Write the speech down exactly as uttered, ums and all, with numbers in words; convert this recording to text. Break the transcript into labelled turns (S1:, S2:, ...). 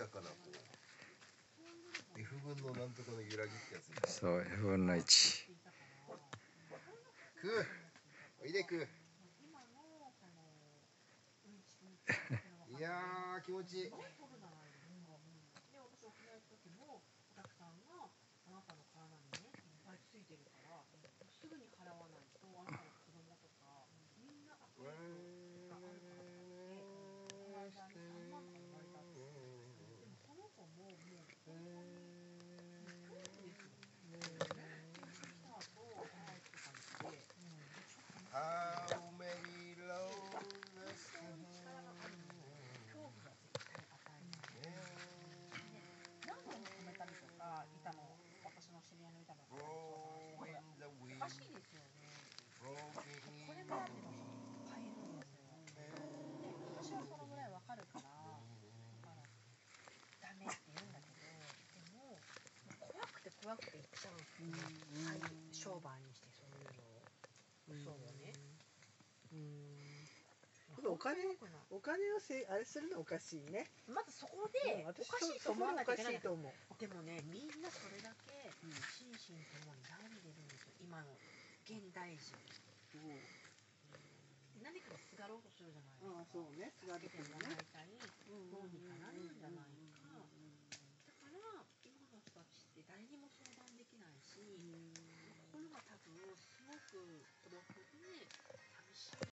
S1: やかなこう F 分のなんとかの揺らぎってやつ。
S2: そう F 分のいち。
S1: くおいでくいやー気持ちいい。
S3: 怖くて言っちゃうんですよね。商売にしてそういうのを。そうね。
S4: お金お金をせあれするのおかしいね。
S3: まずそこでおかしいと思わなきゃいけない。でもねみんなそれだけ心身ともに病んでるんですよ今の現代人。何かすがろうとするじゃないですか。そうね。すがるってもらいたい。どうにかなるんじゃないか。だから今の人たちって誰にも相談できないし、心が多分すごく孤独で寂しい。